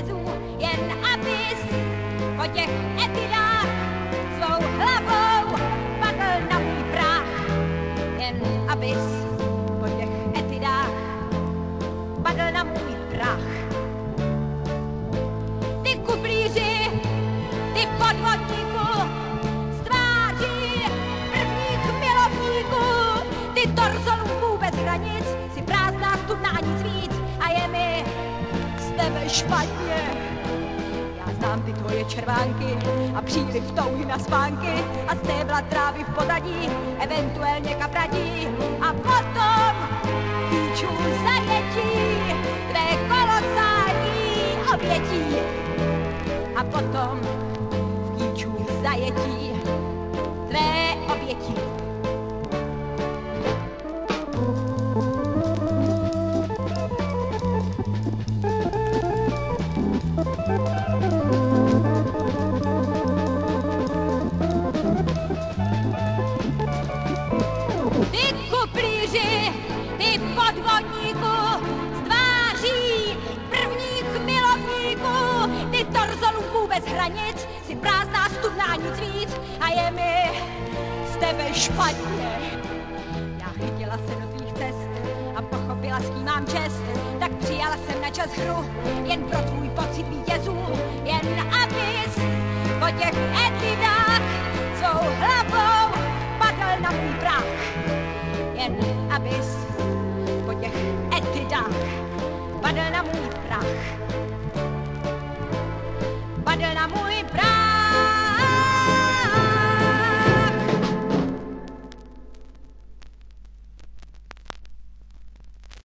vítězů, jen abys po těch etidách svou hlavou padl na můj prach. Jen abys po těch etidách padl na můj prach. Ty kuplíři, ty podvodníku, z tváří prvních milovníků, ty torzolů bez hranic, si prázdná studna a nic víc a je mi z tebe špatně. Já znám ty tvoje červánky a příliv touhy na spánky a stébla trávy v pozadí, eventuálně kapradí a potom píčů zajetí, tvé kolosální obětí. A potom v kýčů zajetí tvé oběti. Ty kuplíři, ty podvodníku, z tváří prvních milovníků, ty torzolů bez hranic, si prázdná studna a nic víc a je mi z tebe špatně. Já chytila se do tvých cest a pochopila, s kým mám čest, tak přijala jsem na čas hru, jen pro tvůj pocit vítězů, jen abys po těch etidách svou hlavou padl na můj prach. Jen abys po těch etidách padl na můj prach. Padl na můj prach.